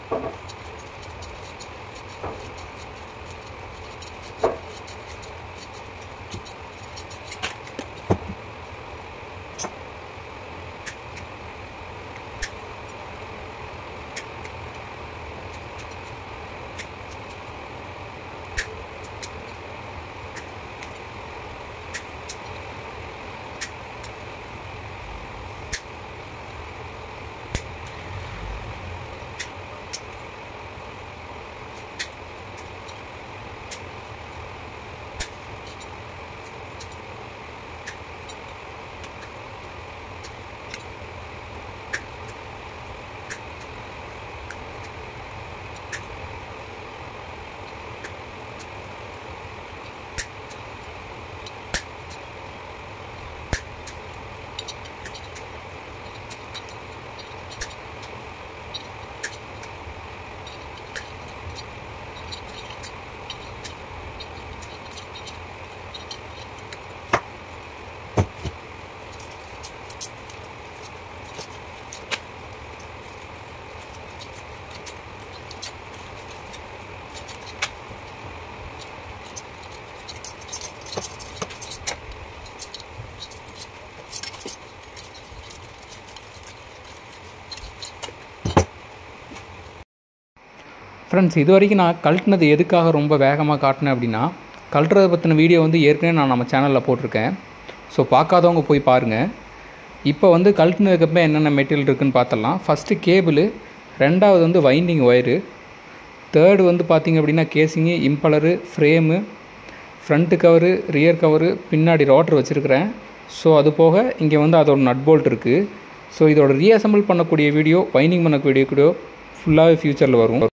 Friends, இது வரைக்கும் நான் கழட்டினது எதுக்காக ரொம்ப வேகமாக காட்டினேன் அப்படின்னா, கழட்டுறதை பற்றின வீடியோ வந்து ஏற்கனவே நான் நம்ம சேனலில் போட்டிருக்கேன். ஸோ பார்க்காதவங்க போய் பாருங்கள். இப்போ வந்து கழட்டினதுக்கப்புறம் என்னென்ன மெட்டீரியல் இருக்குதுன்னு பார்த்துடலாம். ஃபஸ்ட்டு கேபிள், ரெண்டாவது வந்து வைண்டிங் ஒயரு, தேர்டு வந்து பார்த்திங்க அப்படின்னா casing, impeller, frame, front cover, rear cover, பின்னாடி ரோட்டர் வச்சுருக்கிறேன். ஸோ அது போக இங்கே வந்து அதோட நட் போல்ட் இருக்குது. ஸோ இதோட ரீஅசம்பிள் பண்ணக்கூடிய வீடியோ, வைண்டிங் பண்ணக்கூடிய வீடியோ ஃபுல்லாகவே ஃப்யூச்சரில் வரும்.